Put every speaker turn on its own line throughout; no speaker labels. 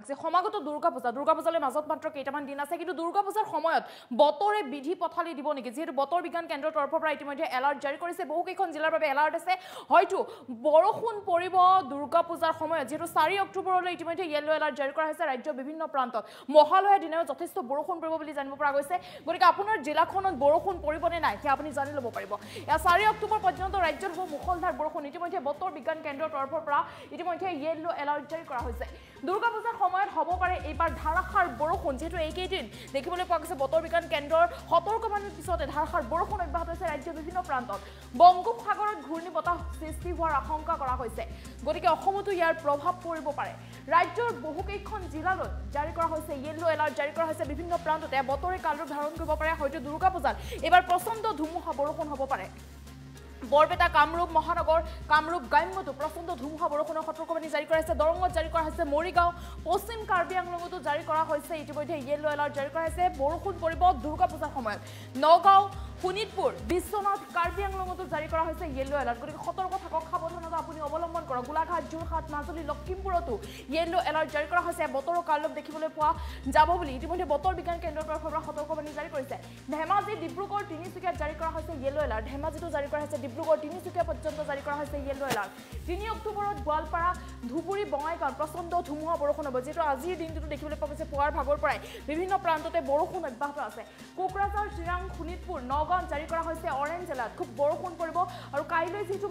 যে সমাগত দুৰ্গা পূজালৈ মাজত মাত্ৰ কেইটামান দিন আছে কিন্তু দুৰ্গা পূজাৰ সময়ত বতৰে বিধি পথালি দিব নেকি যেহেতু বতৰ বিজ্ঞান কেন্দ্ৰৰ তৰফৰ পৰা ইতিমধ্যে এলাৰ্ট জাৰি কৰিছে বহুকেইখন জিলাৰ বাবে এলাৰ্ট আছে হয়তো বৰষুণ পৰিব দুৰ্গা পূজাৰ সময়ত যেহেতু 4 অক্টোবৰলৈ ইতিমধ্যে ইয়েলো এলাৰ্ট জাৰি কৰা হৈছে ৰাজ্যৰ বিভিন্ন প্ৰান্তত মহালয়াৰ দিনাও যথেষ্ট বৰষুণ পৰিব বুলি জানিব পৰা গৈছে গতিকে আপোনাৰ জিলাখনত বৰষুণ পৰিবনে নাই সেয়া আপুনি জানি ল'ব পাৰিব 4 অক্টোবৰ পৰ্যন্ত ৰাজ্যৰ হ'ব মুখলধাৰ বৰষুণ ইতিমধ্যে বতৰ বিজ্ঞান কেন্দ্ৰৰ তৰফৰ পৰা ইতিমধ্যে ইয়েলো এলাৰ্ট জাৰি কৰা হৈছে দুৰ্গা পূজাৰ সময়ত হ'ব পাৰে এইবাৰ ধাৰাসাৰ বৰষুণ যেহেতু এইকেইদিন দেখিবলৈ পোৱা গৈছে বতৰ বিজ্ঞান কেন্দ্ৰৰ সতৰ্কবাণীৰ পিছতে ধাৰাসাৰ বৰষুণ অব্যাহত হৈছে ৰাজ্যৰ বিভিন্ন প্ৰান্তত বংগোপসাগৰত ঘূৰ্ণী বতাহ সৃষ্টি হোৱাৰ আশংকা কৰা হৈছে গতিকে অসমতো ইয়াৰ প্ৰভাৱ পৰিব পাৰে ৰাজ্যৰ বহুকেইখন জিলালৈ জাৰি কৰা হৈছে ইয়েলো এলাৰ্ট জাৰি কৰা হৈছে বিভিন্ন প্ৰান্ততে বতৰে কালৰূপ ধাৰণ কৰিব পাৰে হয়তো দুৰ্গা পূজাত এইবাৰ প্ৰচণ্ড ধুমুহা বৰষুণ হ'ব পাৰে বৰপেটা কামৰূপ মহানগৰ কামৰূপ গ্ৰাম্যতো প্ৰচণ্ড ধুমুহা বৰষুণৰ সতৰ্কবাণী জাৰি কৰা হৈছে দৰঙত জাৰি কৰা হৈছে মৰিগাঁও পশ্চিম কাৰ্বি আংলঙতো জাৰি কৰা হৈছে ইতিমধ্যে ইয়েলো এলাৰ্ট জাৰি কৰা হৈছে বৰষুণ পৰিব দুৰ্গা পূজাৰ সময়ত নগাঁও শোণিতপুৰ বিশ্বনাথ কাৰ্বি আংলঙতো জাৰি কৰা হৈছে ইয়েলো এলাৰ্ট গতিকে সতৰ্ক থাকক সাৱধানতা আপুনি অৱলম্বন কৰক গোলাঘাট যোৰহাট মাজুলী লখিমপুৰতো ইয়েলো এলাৰ্ট জাৰি কৰা হৈছে বতৰৰ কালৰূপ দেখিবলৈ পোৱা যাব বুলি ইতিমধ্যে বতৰ বিজ্ঞান কেন্দ্ৰৰ তৰফৰ পৰা সতৰ্কবাণী জাৰি কৰিছে ধেমাজি ডিব্ৰুগড় তিনিচুকীয়াত জাৰি কৰা হৈছে ইয়েলো এলাৰ্ট ধেমাজিতো জাৰি কৰা হৈছে ডিব্ৰুগড় তিনিচুকীয়া পৰ্যন্ত জাৰি কৰা হৈছে ইয়েলো এলাৰ্ট 3 অক্টোবৰত গোৱালপাৰা ধুবুৰী বঙাইগাঁৱত প্ৰচণ্ড ধুমুহা বৰষুণ হ'ব যেহেতু আজিৰ দিনটোতো দেখিবলৈ পোৱা গৈছে পুৱাৰ ভাগৰ পৰাই বিভিন্ন প্ৰান্ততে বৰষুণ অব্যাহত আছে কোকৰাঝাৰ চিৰাং শোণিতপুৰ নগাঁৱত জাৰি কৰা হৈছে অৰেঞ্জ এলাৰ্ট খুব বৰষুণ পৰিব আৰু কাইলৈ যেহেতু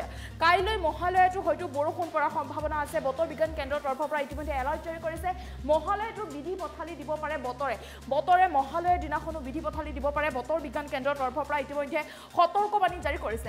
মহালয়াটো হয়তো বৰষুণ পৰাৰ সম্ভাৱনা আছে বতৰ বিজ্ঞান কেন্দ্ৰৰ তৰফৰ পৰা ইতিমধ্যে এলাৰ্ট জাৰি কৰিছে মহালয়াটো বিধি পথালি দিব পাৰে বতৰে মহালয়াৰ দিনাখনো বিধি পথালি দিব পাৰে বতৰ বিজ্ঞান কেন্দ্ৰৰ তৰফৰ পৰা ইতিমধ্যে সতৰ্কবাণী জাৰি কৰিছে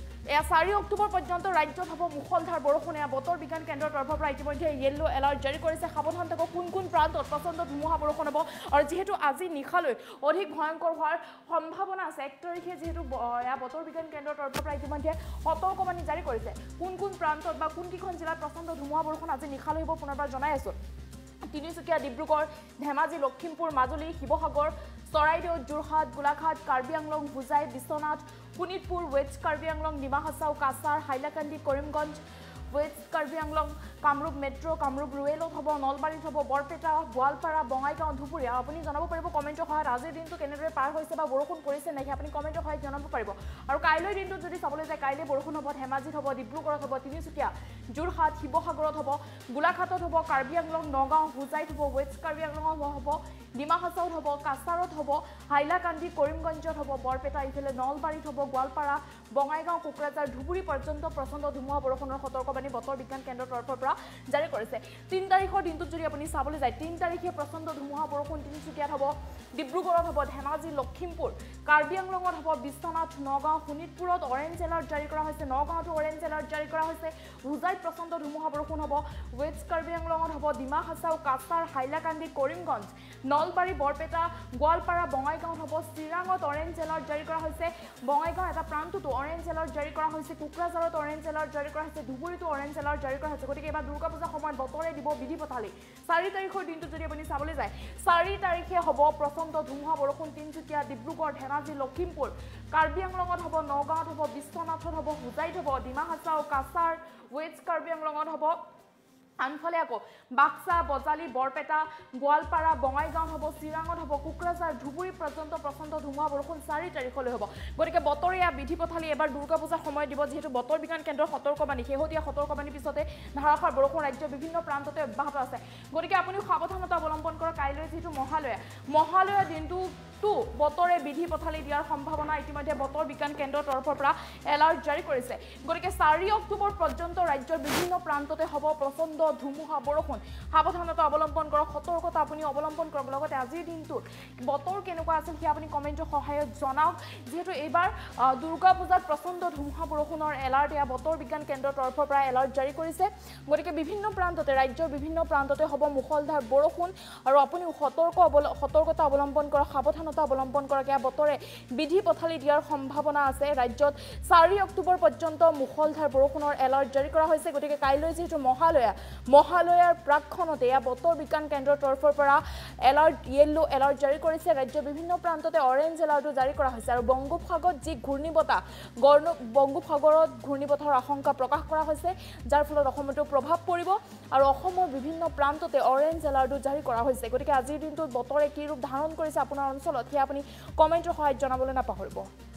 4 অক্টোবৰ পৰ্যন্ত ৰাজ্যত হ'ব মুখলধাৰ বৰষুণ বতৰ বিজ্ঞান কেন্দ্ৰৰ তৰফৰ পৰা ইতিমধ্যে ইয়েলো এলাৰ্ট জাৰি কৰিছে সাৱধান থাকক কোন প্ৰান্তত প্ৰচণ্ড ধুমুহা বৰষুণ হ'ব আৰু যিহেতু আজি নিশালৈ অধিক ভয়ংকৰ হোৱাৰ সম্ভাৱনা আছে 1 তাৰিখে যিহেতু বতৰ বিজ্ঞান কেন্দ্ৰৰ তৰফৰ পৰা ইতিমধ্যে সতৰ্কবাণী জাৰি কৰিছে কোন প্ৰান্তত বা কোনকেইখন জিলাত প্ৰচণ্ড ধুমুহা বৰষুণ আজি নিশালৈ হ'ব পুনৰবাৰ জনাই আছো Tinsukia Dibrugarh Dhemaji Lakhimpur Majuli Sivasagar Charaideo Jorhat Golaghat Karbi Anglong Hojai Biswanath Sonitpur west Karbi Anglong Dima Hasao Cachar Hailakandi Karimganj west Karbi Anglong Kamrup metro' Kamrup ৰুৰেলত হ'ব নলবাৰীত হ'ব বৰপেটা গোৱালপাৰা বঙাইগাঁও ধুবুৰী আপুনি জনাব পাৰিব কমেণ্টৰ সহায়ত আজিৰ দিনটো কেনেদৰে পাৰ হৈছে বা বৰষুণ পৰিছে নেকি আপুনি কমেণ্টৰ সহায়ত জনাব পাৰিব আৰু কাইলৈ দিনটোত যদি চাবলৈ যায় কাইলৈ বৰষুণ হ'ব ধেমাজিত হ'ব ডিব্ৰুগড়ত হ'ব তিনিচুকীয়া যোৰহাট শিৱসাগৰত হ'ব গোলাঘাটত হ'ব কাৰ্বি আংলং নগাঁও হোজাইত হ'ব ৱেষ্ট কাৰ্বি আংলঙত হ'ব ডিমা হাছাওত হ'ব কাছাৰত হ'ব হাইলাকান্দি কৰিমগঞ্জত হ'ব বৰপেটা ইফালে নলবাৰীত হ'ব গোৱালপাৰা বঙাইগাঁও কোকৰাঝাৰ ধুবুৰী পৰ্যন্ত প্ৰচণ্ড ধুমুহা বৰষুণৰ সতৰ্কবাণী বতৰ বিজ্ঞান কেন্দ্ৰৰ তৰফৰ পৰা জাৰি কৰিছে 3 তাৰিখৰ দিনটোত যদি আপুনি চাবলৈ যায় 3 তাৰিখে প্ৰচণ্ড ধুমুহা বৰষুণ তিনিচুকীয়াত হ'ব ডিব্ৰুগড়ত হ'ব ধেমাজি লখিমপুৰ কাৰ্বি আংলঙত হ'ব বিশ্বনাথ নগাঁও শোণিতপুৰত অৰেঞ্জ এলাৰ্ট জাৰি কৰা হৈছে নগাঁৱতো অৰেঞ্জ এলাৰ্ট জাৰি কৰা হৈছে হোজাইত প্ৰচণ্ড ধুমুহা বৰষুণ হ'ব ৱেষ্ট কাৰ্বি আংলঙত হ'ব ডিমা হাছাও কাছাৰ হাইলাকান্দি কৰিমগঞ্জ নলবাৰী বৰপেটা গোৱালপাৰা বঙাইগাঁৱত হ'ব চিৰাঙত অৰেঞ্জ এলাৰ্ট জাৰি কৰা হৈছে বঙাইগাঁও এটা প্ৰান্ততো অৰেঞ্জ এলাৰ্ট জাৰি কৰা হৈছে কোকৰাঝাৰত অৰেঞ্জ এলাৰ্ট জাৰি কৰা হৈছে ধুবুৰীতো অৰেঞ্জ এলাৰ্ট জাৰি কৰা হৈছে গতিকে এবাৰ দুৰ্গা পূজাৰ সময়ত বতৰে দিব বিধি পথালি 4 তাৰিখৰ দিনটো যদি আপুনি চাবলৈ যায় 4 তাৰিখে হ'ব প্ৰচণ্ড ধুমুহা বৰষুণ তিনিচুকীয়া ডিব্ৰুগড় ধেমাজি লখিমপুৰ কাৰ্বি আংলঙত হ'ব নগাঁৱত হ'ব বিশ্বনাথত হ'ব হোজাইত হ'ব ডিমা হাছাও কাছাৰ ৱেষ্ট কাৰ্বি আংলঙত হ'ব আনফালে আকৌ বাক্সা বজালী বৰপেটা গোৱালপাৰা বঙাইগাঁৱত হ'ব চিৰাঙত হ'ব কোকৰাঝাৰ ধুবুৰী পৰ্যন্ত প্ৰচণ্ড ধুমুহা বৰষুণ 4 তাৰিখলৈ হ'ব গতিকে বতৰে বিধি পথালি এবাৰ দুৰ্গা পূজাৰ সময়ত দিব যিহেতু বতৰ বিজ্ঞান কেন্দ্ৰৰ সতৰ্কবাণী শেহতীয়া সতৰ্কবাণীৰ পিছতে ধাৰাসাৰ বৰষুণ ৰাজ্যৰ বিভিন্ন প্ৰান্ততে অব্যাহত আছে গতিকে আপুনি সাৱধানতা অৱলম্বন কৰক কাইলৈ যিহেতু মহালয়া দিনটো বতৰে বিধি পথালি দিয়াৰ সম্ভাৱনা ইতিমধ্যে বতৰ বিজ্ঞান কেন্দ্ৰৰ তৰফৰ পৰা এলাৰ্ট জাৰি কৰিছে গতিকে 4 অক্টোবৰ পৰ্যন্ত ৰাজ্যৰ বিভিন্ন প্ৰান্ততে হ'ব প্ৰচণ্ড ধুমুহা বৰষুণ সাৱধানতা অৱলম্বন কৰক সতৰ্কতা আপুনি অৱলম্বন কৰক লগতে আজিৰ দিনটোত বতৰ কেনেকুৱা আছিল সেয়া আপুনি কমেণ্টৰ সহায়ত জনাওক যেহেতু এইবাৰ দুৰ্গা পূজাত প্ৰচণ্ড ধুমুহা বৰষুণৰ এলাৰ্ট বতৰ বিজ্ঞান কেন্দ্ৰৰ তৰফৰ পৰা এলাৰ্ট জাৰি কৰিছে গতিকে বিভিন্ন প্ৰান্ততে ৰাজ্যৰ বিভিন্ন প্ৰান্ততে হ'ব মুখলধাৰ বৰষুণ আৰু আপুনি সতৰ্কতা অৱলম্বন কৰক সাৱধানতা সাৱধানতা অৱলম্বন কৰাকৈ বতৰে বিধি পথালি দিয়াৰ সম্ভাৱনা আছে ৰাজ্যত 4 অক্টোবৰ পৰ্যন্ত মুখলধাৰ বৰষুণৰ এলাৰ্ট জাৰি কৰা হৈছে গতিকে কাইলৈ যেহেতু মহালয়াৰ প্ৰাকখনতে বতৰ বিজ্ঞান কেন্দ্ৰৰ তৰফৰ পৰা য়েল্লো এলাৰ্ট জাৰি কৰিছে ৰাজ্যৰ বিভিন্ন প্ৰান্ততে অৰেঞ্জ এলাৰ্টো জাৰি কৰা হৈছে আৰু বংগোপসাগৰত যি বংগোপসাগৰত ঘূৰ্ণীবতাহৰ আশংকা প্ৰকাশ কৰা হৈছে যাৰ ফলত অসমতো প্ৰভাৱ পৰিব আৰু অসমৰ বিভিন্ন প্ৰান্ততে অৰেঞ্জ এলাৰ্টো জাৰি কৰা হৈছে গতিকে আজিৰ দিনটোত বতৰে কি ৰূপ ধাৰণ কৰিছে আপোনাৰ অঞ্চলত সেয়া আপুনি কমেণ্টৰ সহায়ত জনাবলৈ নাপাহৰিব